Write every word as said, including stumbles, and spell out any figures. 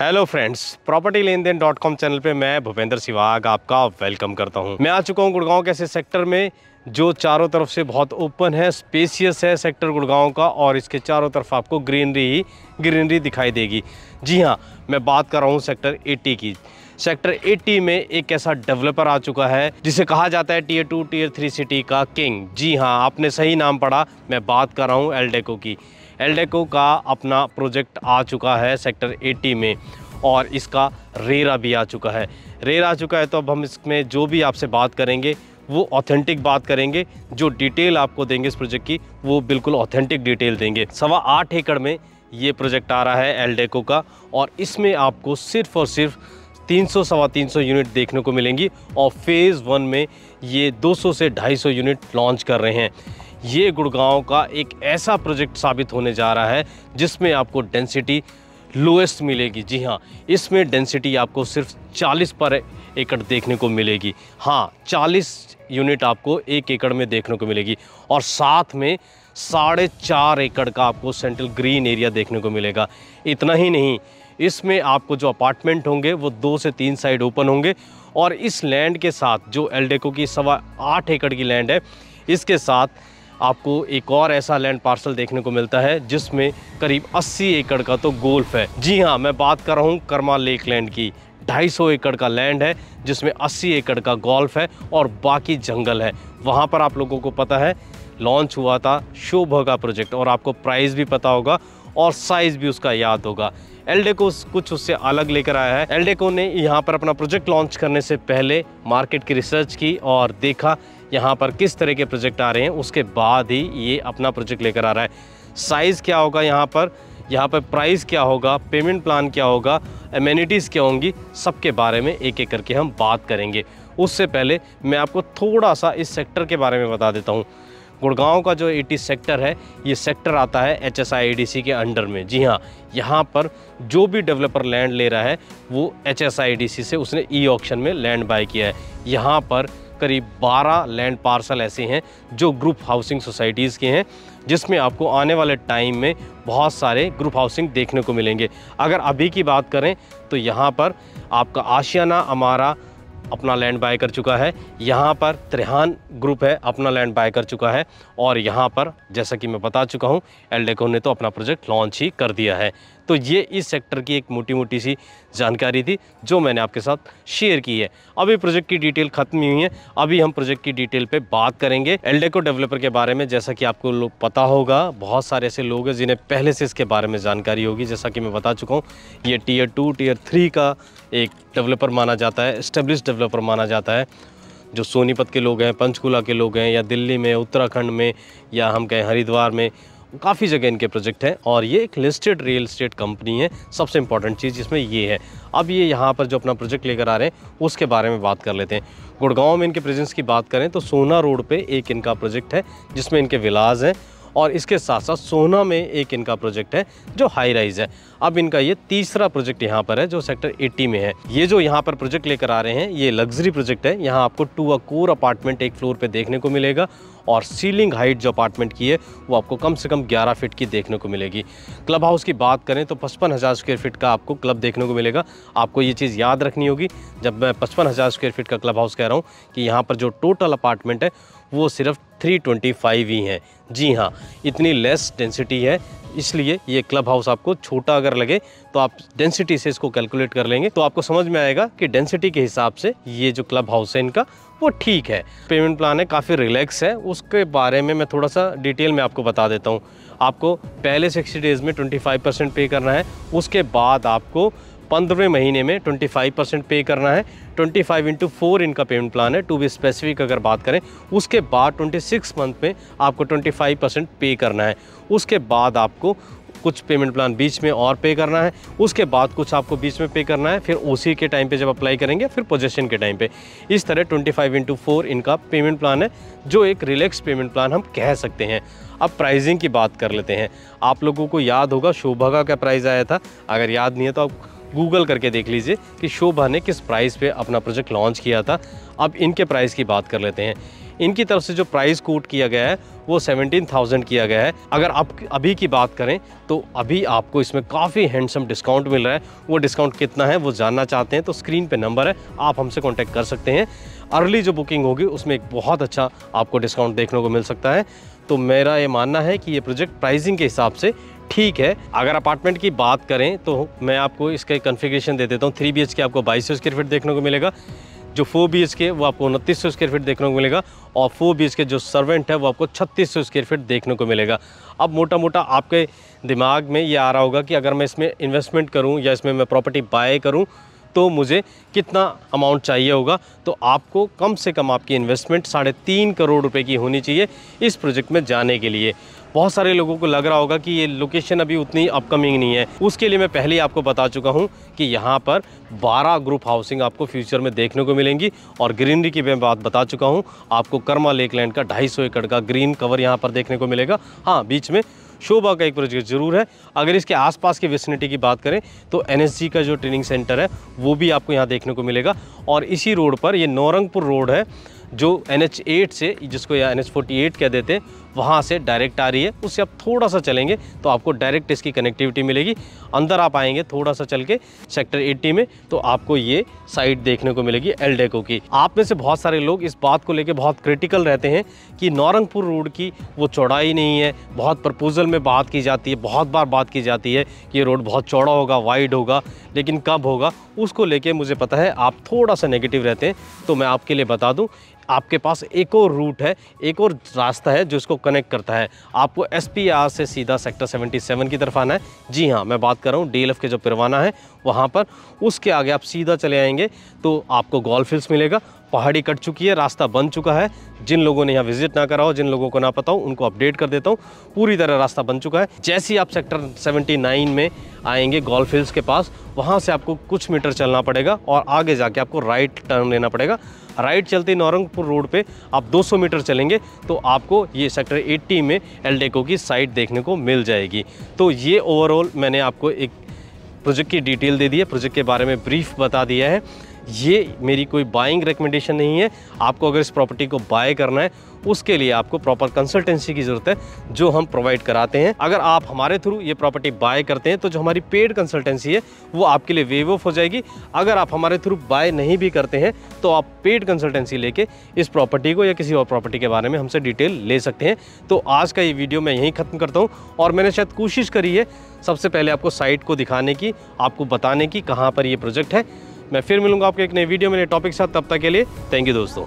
Hello friends, property Len Den dot com channel पे मैं भूपेंद्र सिवाग आपका वेलकम करता हूं। मैं आ चुका हूं गुड़गांव के ऐसे सेक्टर में जो चारों तरफ से बहुत ओपन है, स्पेसियस है सेक्टर गुड़गांव का, और इसके चारों तरफ आपको ग्रीनरी ही ग्रीनरी दिखाई देगी। जी हां, मैं बात कर रहा हूं सेक्टर अस्सी की। सेक्टर अस्सी में एक ऐसा डेवलपर आ चुका है जिसे कहा जाता है tier two tier three city का किंग। जी हाँ, आपने सही नाम पढ़ा, मैं बात कर रहा हूँ एल्डेको की। एल्डेको का अपना प्रोजेक्ट आ चुका है सेक्टर अस्सी में, और इसका रेरा भी आ चुका है। रेरा आ चुका है तो अब हम इसमें जो भी आपसे बात करेंगे वो ऑथेंटिक बात करेंगे। जो डिटेल आपको देंगे इस प्रोजेक्ट की वो बिल्कुल ऑथेंटिक डिटेल देंगे। सवा आठ एकड़ में ये प्रोजेक्ट आ रहा है एल्डेको का, और इसमें आपको सिर्फ और सिर्फ तीन सौ सवा तीन सौ यूनिट देखने को मिलेंगी, और फेज़ वन में ये दो सौ से ढाई सौ यूनिट लॉन्च कर रहे हैं। ये गुड़गांव का एक ऐसा प्रोजेक्ट साबित होने जा रहा है जिसमें आपको डेंसिटी लोएस्ट मिलेगी। जी हाँ, इसमें डेंसिटी आपको सिर्फ चालीस पर एकड़ देखने को मिलेगी। हाँ, चालीस यूनिट आपको एक एकड़ में देखने को मिलेगी, और साथ में साढ़े चार एकड़ का आपको सेंट्रल ग्रीन एरिया देखने को मिलेगा। इतना ही नहीं, इसमें आपको जो अपार्टमेंट होंगे वो दो से तीन साइड ओपन होंगे, और इस लैंड के साथ जो एल्डेको की सवा आठ एकड़ की लैंड है, इसके साथ आपको एक और ऐसा लैंड पार्सल देखने को मिलता है जिसमें करीब अस्सी एकड़ का तो गोल्फ है। जी हाँ, मैं बात कर रहा हूँ कर्मा लेक लैंड की। ढाई सौ एकड़ का लैंड है जिसमें अस्सी एकड़ का गोल्फ है और बाकी जंगल है। वहाँ पर आप लोगों को पता है लॉन्च हुआ था शोभा का प्रोजेक्ट, और आपको प्राइस भी पता होगा और साइज़ भी उसका याद होगा। एल्डेको कुछ उससे अलग लेकर आया है। एल्डेको ने यहाँ पर अपना प्रोजेक्ट लॉन्च करने से पहले मार्केट की रिसर्च की और देखा यहाँ पर किस तरह के प्रोजेक्ट आ रहे हैं, उसके बाद ही ये अपना प्रोजेक्ट लेकर आ रहा है। साइज़ क्या होगा यहाँ पर, यहाँ पर प्राइस क्या होगा, पेमेंट प्लान क्या होगा, एमेनिटीज़ क्या होंगी, सबके बारे में एक एक करके हम बात करेंगे। उससे पहले मैं आपको थोड़ा सा इस सेक्टर के बारे में बता देता हूँ। गुड़गांव का जो अस्सी सेक्टर है, ये सेक्टर आता है H S I A D C के अंडर में। जी हाँ, यहाँ पर जो भी डेवलपर लैंड ले रहा है वो H S I A D C से उसने ई ऑक्शन में लैंड बाय किया है। यहाँ पर करीब बारह लैंड पार्सल ऐसे हैं जो ग्रुप हाउसिंग सोसाइटीज़ के हैं, जिसमें आपको आने वाले टाइम में बहुत सारे ग्रुप हाउसिंग देखने को मिलेंगे। अगर अभी की बात करें तो यहाँ पर आपका आशियाना अमारा अपना लैंड बाय कर चुका है, यहाँ पर त्रिहान ग्रुप है अपना लैंड बाय कर चुका है, और यहाँ पर जैसा कि मैं बता चुका हूँ एल्डेको ने तो अपना प्रोजेक्ट लॉन्च ही कर दिया है। तो ये इस सेक्टर की एक मोटी मोटी सी जानकारी थी जो मैंने आपके साथ शेयर की है। अभी प्रोजेक्ट की डिटेल खत्म हुई है, अभी हम प्रोजेक्ट की डिटेल पे बात करेंगे एल्डेको डेवलपर के बारे में। जैसा कि आपको लोग पता होगा, बहुत सारे ऐसे लोग हैं जिन्हें पहले से इसके बारे में जानकारी होगी। जैसा कि मैं बता चुका हूँ, ये टीयर टू टीयर थ्री का एक डेवलपर माना जाता है, एस्टेब्लिश डेवलपर माना जाता है। जो सोनीपत के लोग हैं, पंचकुला के लोग हैं, या दिल्ली में, उत्तराखंड में, या हम कहें हरिद्वार में, काफ़ी जगह इनके प्रोजेक्ट हैं, और ये एक लिस्टेड रियल एस्टेट कंपनी है। सबसे इंपॉर्टेंट चीज़ इसमें ये है। अब ये यहाँ पर जो अपना प्रोजेक्ट लेकर आ रहे हैं उसके बारे में बात कर लेते हैं। गुड़गांव में इनके प्रेजेंस की बात करें तो सोना रोड पे एक इनका प्रोजेक्ट है जिसमें इनके विलाज हैं, और इसके साथ साथ सोना में एक इनका प्रोजेक्ट है जो हाई राइज है। अब इनका ये तीसरा प्रोजेक्ट यहाँ पर है जो सेक्टर अस्सी में है। ये जो यहाँ पर प्रोजेक्ट लेकर आ रहे हैं ये लग्जरी प्रोजेक्ट है। यहाँ आपको टू अ कोर अपार्टमेंट एक फ्लोर पे देखने को मिलेगा, और सीलिंग हाइट जो अपार्टमेंट की है वो आपको कम से कम ग्यारह फीट की देखने को मिलेगी। क्लब हाउस की बात करें तो पचपन हज़ार स्क्वायर फीट का आपको क्लब देखने को मिलेगा। आपको ये चीज़ याद रखनी होगी जब मैं पचपन हज़ार स्क्वायर फीट का क्लब हाउस कह रहा हूँ कि यहाँ पर जो टोटल अपार्टमेंट है वो सिर्फ तीन सौ पच्चीस ही हैं। जी हाँ, इतनी लेस डेंसिटी है, इसलिए ये क्लब हाउस आपको छोटा अगर लगे तो आप डेंसिटी से इसको कैलकुलेट कर लेंगे तो आपको समझ में आएगा कि डेंसिटी के हिसाब से ये जो क्लब हाउस है इनका वो ठीक है। पेमेंट प्लान है, काफ़ी रिलैक्स है, उसके बारे में मैं थोड़ा सा डिटेल में आपको बता देता हूँ। आपको पहले सिक्सटी डेज़ में पच्चीस परसेंट पे करना है, उसके बाद आपको पंद्रहवें महीने में पच्चीस परसेंट पे करना है। पच्चीस इंटू फोर इनका पेमेंट प्लान है, टू बी स्पेसिफिक अगर बात करें। उसके बाद छब्बीस मंथ में आपको पच्चीस परसेंट पे करना है। उसके बाद आपको कुछ पेमेंट प्लान बीच में और पे करना है, उसके बाद कुछ आपको बीच में पे करना है, फिर ओसी के टाइम पे जब अप्लाई करेंगे, फिर पोजेशन के टाइम पे। इस तरह पच्चीस इंटू फोर इनका पेमेंट प्लान है जो एक रिलैक्स पेमेंट प्लान हम कह सकते हैं। अब प्राइसिंग की बात कर लेते हैं। आप लोगों को याद होगा शोभा का क्या प्राइस आया था, अगर याद नहीं है तो आप गूगल करके देख लीजिए कि शोभा ने किस प्राइस पे अपना प्रोजेक्ट लॉन्च किया था। अब इनके प्राइस की बात कर लेते हैं। इनकी तरफ से जो प्राइस कोट किया गया है वो सेवनटीन थाउजेंड किया गया है। अगर आप अभी की बात करें तो अभी आपको इसमें काफ़ी हैंडसम डिस्काउंट मिल रहा है। वो डिस्काउंट कितना है वो जानना चाहते हैं तो स्क्रीन पे नंबर है, आप हमसे कांटेक्ट कर सकते हैं। अर्ली जो बुकिंग होगी उसमें एक बहुत अच्छा आपको डिस्काउंट देखने को मिल सकता है। तो मेरा ये मानना है कि ये प्रोजेक्ट प्राइसिंग के हिसाब से ठीक है। अगर अपार्टमेंट की बात करें तो मैं आपको इसका कन्फिगरेशन दे देता हूँ। थ्री बी एच के आपको बाईस सौ स्क्वायर फीट देखने को मिलेगा, जो फोर बी एच के वो आपको उनतीस सौ स्क्वायर फीट देखने को मिलेगा, और फोर बी एच के जो सर्वेंट है वो आपको छत्तीस सौ स्क्वायर फीट देखने को मिलेगा। अब मोटा मोटा आपके दिमाग में ये आ रहा होगा कि अगर मैं इसमें इन्वेस्टमेंट करूं या इसमें मैं प्रॉपर्टी बाय करूं तो मुझे कितना अमाउंट चाहिए होगा। तो आपको कम से कम आपकी इन्वेस्टमेंट साढ़े तीन करोड़ रुपए की होनी चाहिए इस प्रोजेक्ट में जाने के लिए। बहुत सारे लोगों को लग रहा होगा कि ये लोकेशन अभी उतनी अपकमिंग नहीं है, उसके लिए मैं पहले ही आपको बता चुका हूँ कि यहाँ पर बारह ग्रुप हाउसिंग आपको फ्यूचर में देखने को मिलेंगी। और ग्रीनरी की मैं बात बता चुका हूँ, आपको कर्मा लेक लैंड का ढाई सौ एकड़ का ग्रीन कवर यहाँ पर देखने को मिलेगा। हाँ, बीच में शोभा का एक प्रोजेक्ट जरूर है। अगर इसके आसपास की विसिनिटी की बात करें तो एन एस जी का जो ट्रेनिंग सेंटर है वो भी आपको यहाँ देखने को मिलेगा। और इसी रोड पर ये नौरंगपुर रोड है जो एन एच एट से, जिसको या एन एच फोर्टी एट कह देते हैं, वहाँ से डायरेक्ट आ रही है। उससे आप थोड़ा सा चलेंगे तो आपको डायरेक्ट इसकी कनेक्टिविटी मिलेगी। अंदर आप आएंगे थोड़ा सा चल के सेक्टर अस्सी में तो आपको ये साइट देखने को मिलेगी एल्डेको की। आप में से बहुत सारे लोग इस बात को लेके बहुत क्रिटिकल रहते हैं कि नौरंगपुर रोड की वो चौड़ाई नहीं है। बहुत प्रपोजल में बात की जाती है, बहुत बार बात की जाती है कि ये रोड बहुत चौड़ा होगा, वाइड होगा, लेकिन कब होगा उसको लेके मुझे पता है आप थोड़ा सा नेगेटिव रहते हैं। तो मैं आपके लिए बता दूं, आपके पास एक और रूट है, एक और रास्ता है जो इसको कनेक्ट करता है। आपको एस पी आर से सीधा सेक्टर सतहत्तर की तरफ आना है। जी हाँ, मैं बात कर रहा हूँ डी एल एफ के जो पिरवाना है वहाँ पर। उसके आगे आप सीधा चले आएंगे तो आपको गोल्फ हिल्स मिलेगा। पहाड़ी कट चुकी है, रास्ता बन चुका है। जिन लोगों ने यहाँ विजिट ना करा हो, जिन लोगों को ना पता हो, उनको अपडेट कर देता हूँ, पूरी तरह रास्ता बन चुका है। जैसे ही आप सेक्टर उन्यासी में आएंगे गोल्फ हिल्स के पास, वहाँ से आपको कुछ मीटर चलना पड़ेगा और आगे जाके आपको राइट टर्न लेना पड़ेगा। राइट चलते नौरंगपुर रोड पे आप दो सौ मीटर चलेंगे तो आपको ये सेक्टर अस्सी में एल्डेको की साइट देखने को मिल जाएगी। तो ये ओवरऑल मैंने आपको एक प्रोजेक्ट की डिटेल दे दी है, प्रोजेक्ट के बारे में ब्रीफ बता दिया है। ये मेरी कोई बाइंग रिकमेंडेशन नहीं है। आपको अगर इस प्रॉपर्टी को बाय करना है उसके लिए आपको प्रॉपर कंसल्टेंसी की ज़रूरत है जो हम प्रोवाइड कराते हैं। अगर आप हमारे थ्रू ये प्रॉपर्टी बाय करते हैं तो जो हमारी पेड कंसल्टेंसी है वो आपके लिए वेव ऑफ हो जाएगी। अगर आप हमारे थ्रू बाय नहीं भी करते हैं तो आप पेड कंसल्टेंसी लेके इस प्रॉपर्टी को या किसी और प्रॉपर्टी के बारे में हमसे डिटेल ले सकते हैं। तो आज का ये वीडियो मैं यहीं ख़त्म करता हूँ और मैंने शायद कोशिश करी है सबसे पहले आपको साइट को दिखाने की, आपको बताने की कहाँ पर ये प्रोजेक्ट है। मैं फिर मिलूंगा आपके एक नए वीडियो में नए टॉपिक के साथ। तब तक के लिए थैंक यू दोस्तों।